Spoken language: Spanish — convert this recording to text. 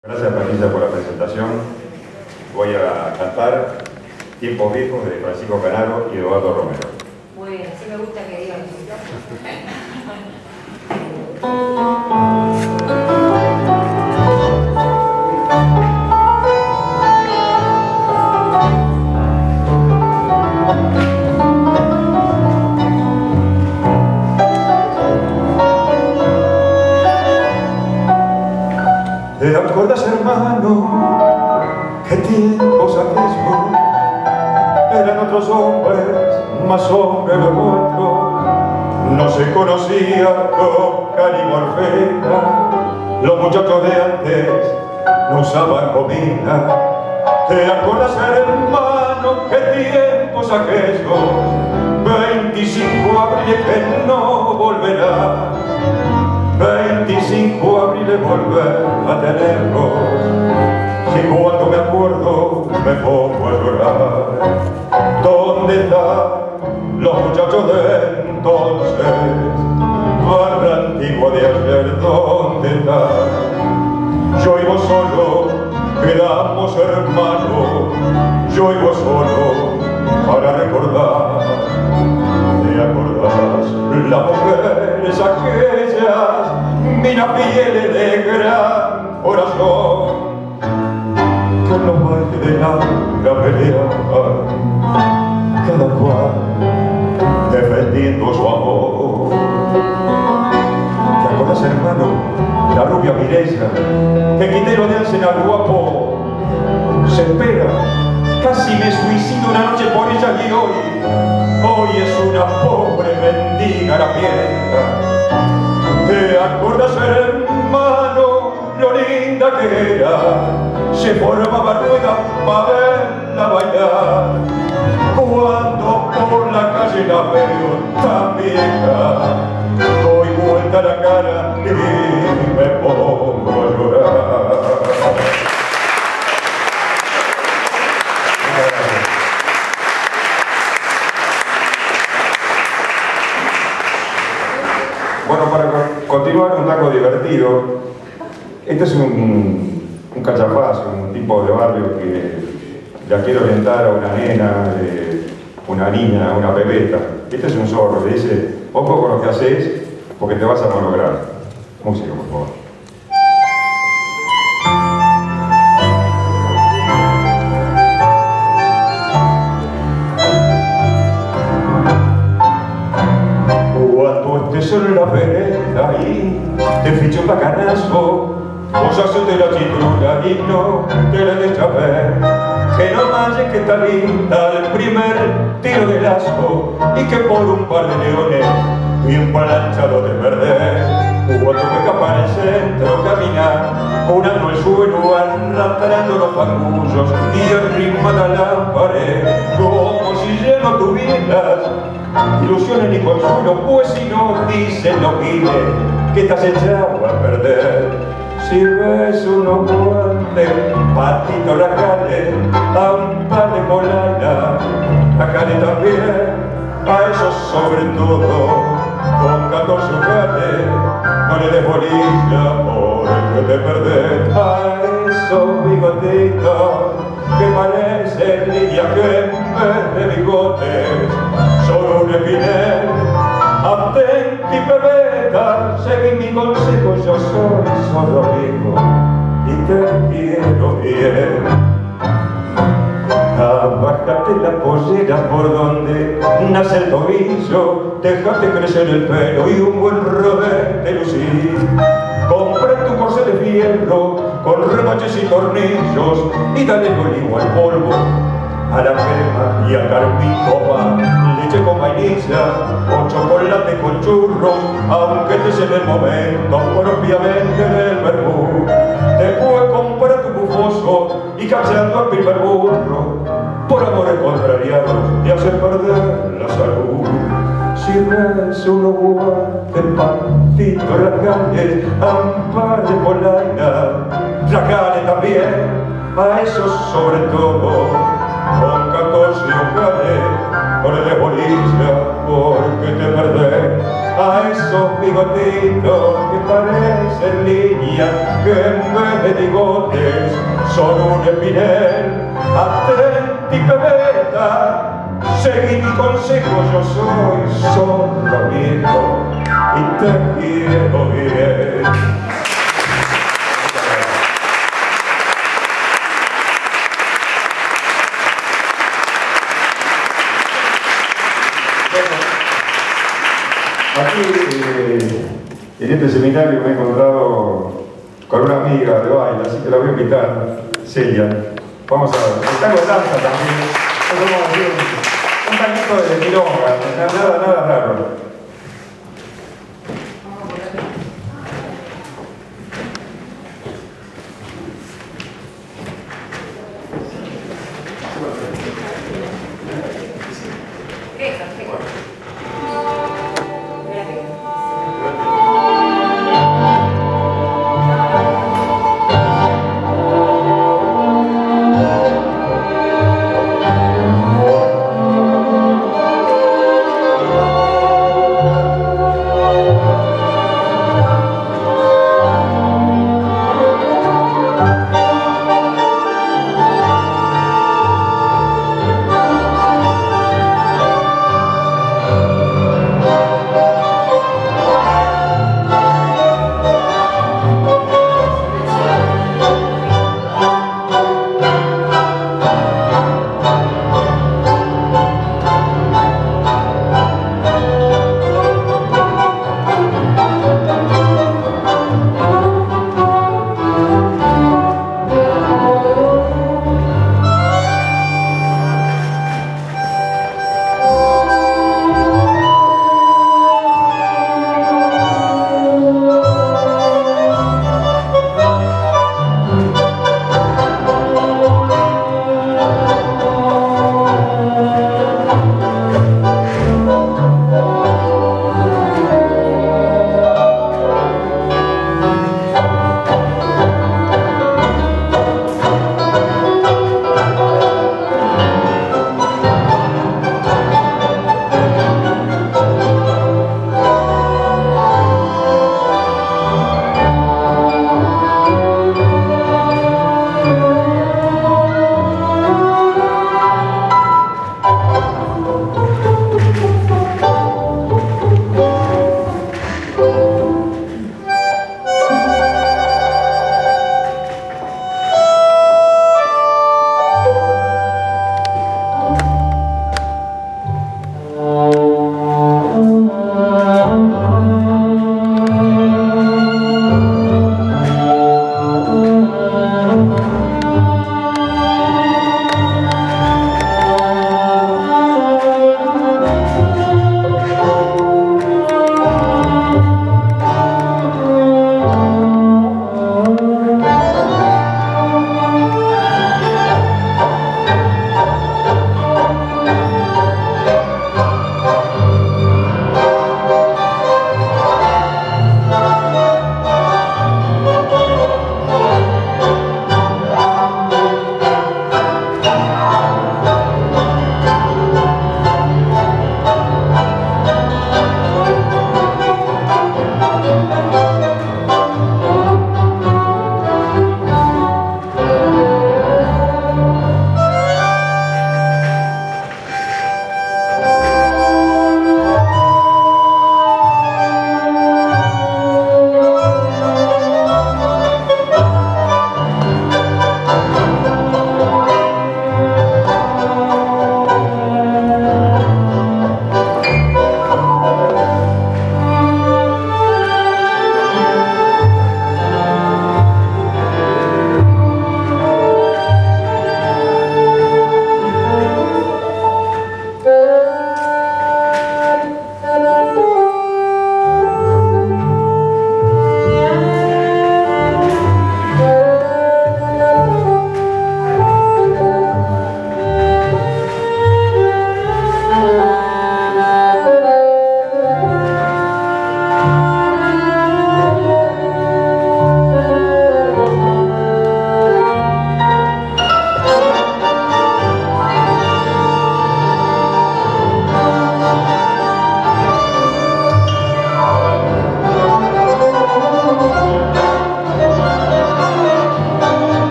Gracias, Patricia, por la presentación. Voy a cantar Tiempos Viejos de Francisco Canaro y Eduardo Romero. Muy bien, así me gusta que digan. ¿Te acuerdas, hermano, qué tiempos aquellos? Eran otros hombres, más hombres los nuestros. No se conocía coca ni morfina. Los muchachos de antes no usaban gomina. ¿Te acuerdas, hermano, qué tiempos aquellos? 25 abril que no volverá. 25 abril volver a tenerlos. Si cuando me acuerdo me pongo a llorar. ¿Dónde están los muchachos de entonces? Barra antigua de ayer, ¿dónde están? Yo y vos solo quedamos hermanos. Yo y vos solo para recordar. ¿Te acordás? Las mujeres aquellas, minas pieles de gran corazón, que en los bailes de la peleaban, cada cual defendiendo su amor. ¿Te acuerdas, hermano? La rubia Mireya, que Quintero de Alcen al guapo se espera. Casi me suicido una noche por ella y hoy es una pobre mendiga la piedra. ¿Te acuerdas, hermano, lo linda que era? Se formaba rueda para verla bailar. Cuando por la calle la veo tan vieja, doy vuelta a la cara y me pongo a llorar. Bueno, para continuar un tango divertido, este es un cachafaz, un tipo de barrio que la quiere orientar a una nena, una niña, una pebeta. Este es un zorro, le dice: ojo con lo que haces porque te vas a malograr. Música, por favor. En la vereda y te ficha un bacanazo, vos haces la cintura y no te la dejas ver. Que no manches que está linda el primer tiro de lazo y que por un par de leones bien planchado de perder. Cuando juega para el centro caminar, curando el suelo, arrastrando los fangullos y arrimada la pared, como si ya no tuvieras ilusiones ni consuelo, pues si no dicen los giles que estás echado a perder. Si ves unos guantes, patito la calle, a un par de polainas, la calle también, a esos sobre todo, con 14 jales, no le des bolilla porque te perdés. A esos bigotitos que parecen niñas que en vez de bigotes son un espinel. Atenti, pebeta, seguí mi consejo, yo soy solo hijo y te quiero bien. Bájate la pollera por donde nace el tobillo, déjate crecer el pelo y un buen rodete lucir. Compra tu corsé de fierro con remaches y tornillos y dale el olivo al polvo, a la crema y al carpito va leche con vainilla o chocolate con churros, aunque estés en el momento propiamente del vermú. Después compra tu bufoso y cacheando al primer burro, por amores contrariados te hace perder la salud. Si ves unos guantes, patito en la calle, a un par de polainas, sacale también a esos sobre todo, con 14 ojales, no le des bolilla porque te perdés. A esos bigotitos que parecen líneas, que en vez de bigotes son un espinel. Atenti, pebeta, seguí mi consejo, yo soy solo viejo y te quiero bien. Aquí, en este seminario me he encontrado con una amiga de baile, así que la voy a invitar, Celia. Vamos a ver, está con danza también. Un tanquito de milonga, nada